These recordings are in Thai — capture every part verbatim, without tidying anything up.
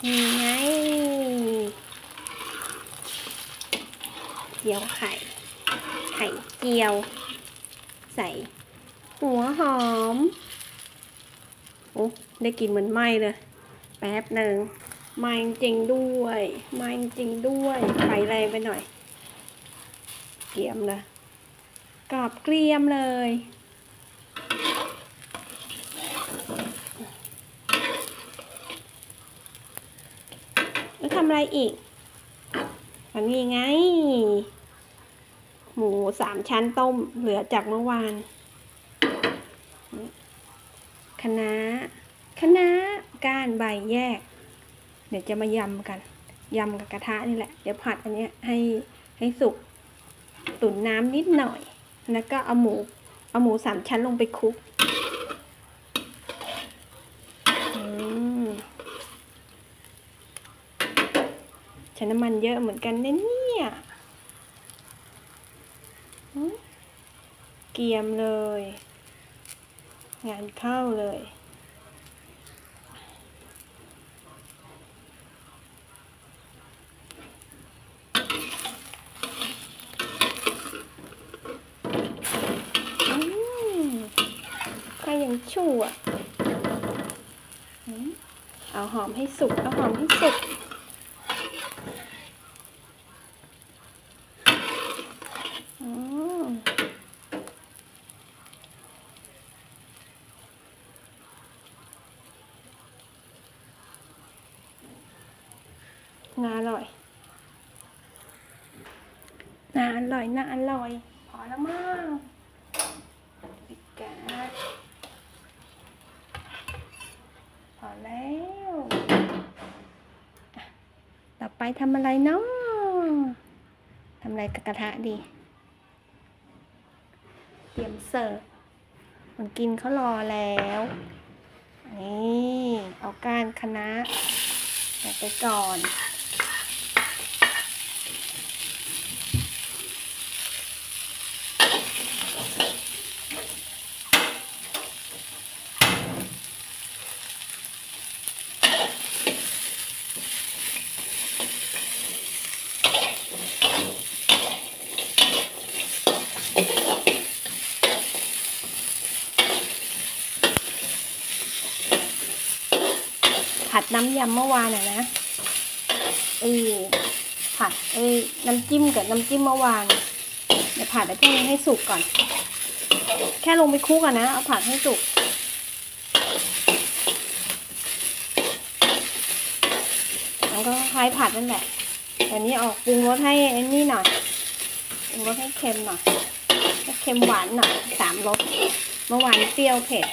นี่ไงเจียวไข่ไข่เจียวใส่หัวหอมโอ้ได้กลิ่นเหมือนไหม้เลยแป๊บหนึ่งไหม้จริงด้วยไหม้จริงด้วยไฟแรงไปหน่อยเกรียมเลยกรอบเกรียมเลยแล้วทำอะไรอีกอันนี้ไงหมูสามชั้นต้มเหลือจากเมื่อวานคะน้าคะน้าก้านใบแยกเดี๋ยวจะมายำกันยำกับกระทะนี่แหละเดี๋ยวผัดอันนี้ให้ให้สุกตุ๋นน้ำนิดหน่อยแล้วก็เอาหมูเอาหมูสามชั้นลงไปคลุกใช้น้ำมันเยอะเหมือนกันเนี่ยเกรียมเลยงานเข้าเลยใครยังชั่วเอาหอมให้สุกเอาหอมให้สุกน่าอร่อยน่าอร่อยน่าอร่อยพอแล้วมั้งปิดแก๊สพอแล้วต่อไปทำอะไรเนาะทำอะไรกับกระทะดีเตรียมเสิร์ฟคนกินเขารอแล้วนี่เอาก้านคะน้าใส่ไปก่อนผัดน้ำยำเมื่อวานอะนะเออผัดเออน้ำจิ้มกับน้ำจิ้มเมื่อวานเดี๋ยวผัดไปแค่นี้ให้สุกก่อนแค่ลงไปคลุกอะนะเอาผัดให้สุกแล้วก็คล้ายผัดนั่นแหละแต่นี้ออกปรุงรสให้ไอ้นี่หน่อยปรุงรสให้เค็มหน่อยเค็มหวานหน่อยสามรสเมื่อวานเปรี้ยวเผ็ด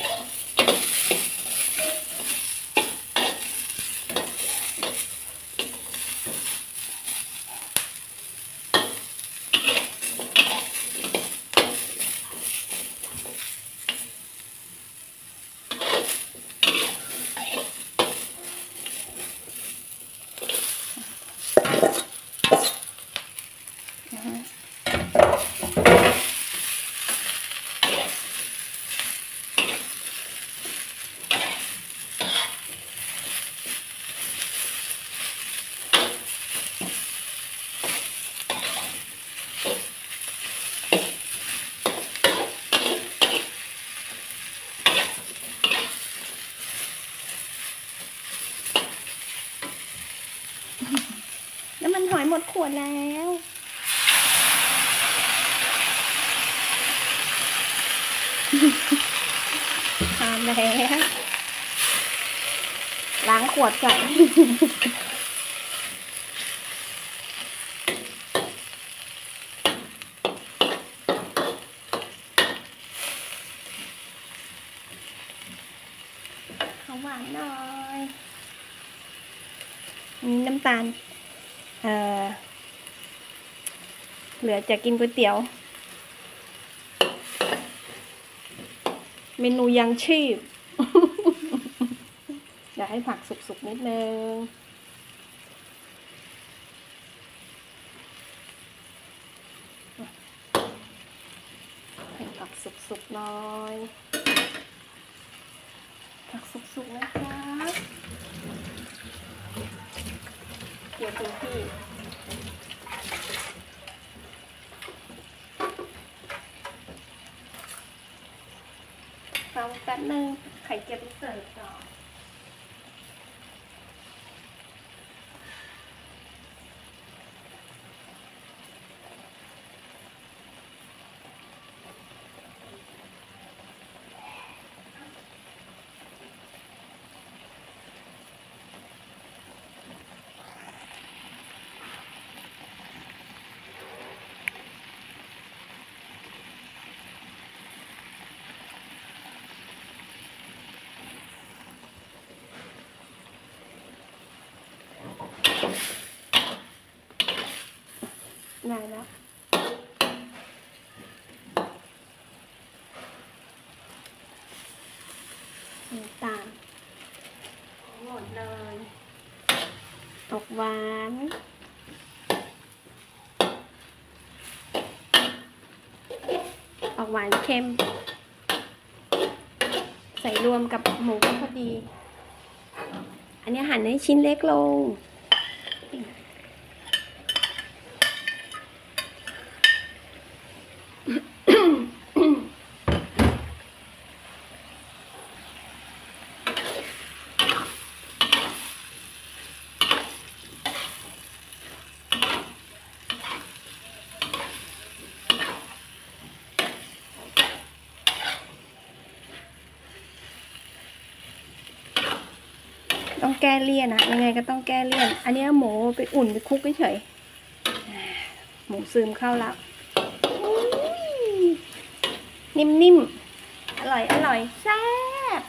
น้ำมันหอยหมดขวดแล้วทานแล้วล้างขวดก่อนขอหวานหน่อยมีน้ำตาลเอ่อเหลือจะกินก๋วยเตี๋ยวเมนูยังชีพ อยากให้ผักสุกๆนิดนึงให้ผักสุกๆหน่อยผักสุกๆนะคะยวคุณพี่ฟังแป๊บนึงไข่เจียวไปเสิร์ฟต่อได้แล้วน้ำตาลหมดเลยออกหวานออกหวานเค็มใส่รวมกับหมูพอดีอันนี้หั่นให้ชิ้นเล็กลงต้องแก้เลี่ยนนะยังไงก็ต้องแก้เลี่ยนอันนี้หมูไปอุ่นไปคลุกเฉยหมูซึมเข้าแล้วนิ่มๆอร่อยอร่อยแซ่บ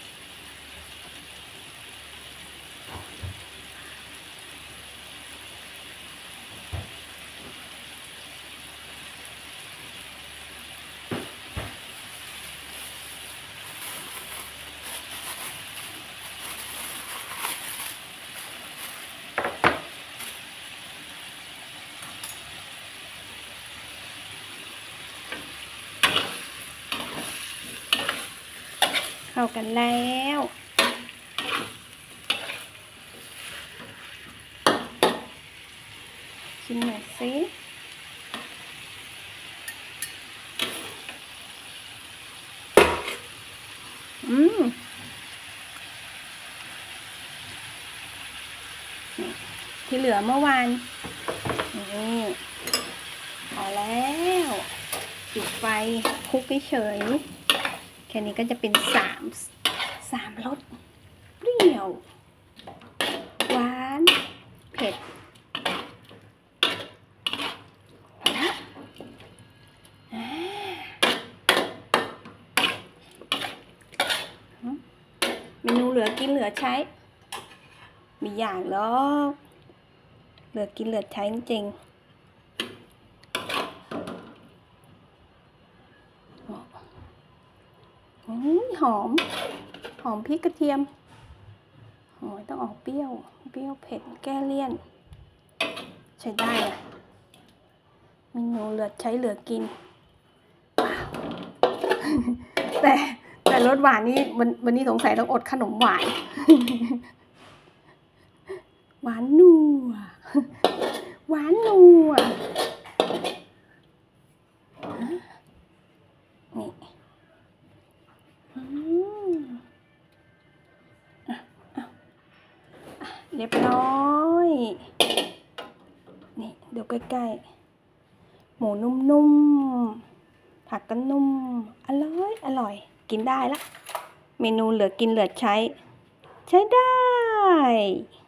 เข้ากันแล้วชิมหน่อยสิอืมที่เหลือเมื่อวานนี่พอแล้วปิดไฟคลุกเฉยแค่นี้ก็จะเป็นสามสามรสเปรี้ยวหวานเผ็ดเมนูเหลือกินเหลือใช้มีอย่างหรอกเหลือกินเหลือใช้จริงหอมหอมพริกกระเทียมโอ้ยต้องออกเปรี้ยวเปรี้ยวเผ็ดแก้เลี่ยนใช้ได้อะเมนูเหลือใช้เหลือกินแต่แต่รสหวานนี่วันวันนี้สงสัยต้องอดขนมหวานหวานนัวหวานนัวนี่เรียบร้อยนี่เดี๋ยวใกล้ๆหมูนุ่มๆผักก็นุ่มอร่อยอร่อยกินได้ละเมนูเหลือกินเหลือใช้ใช้ได้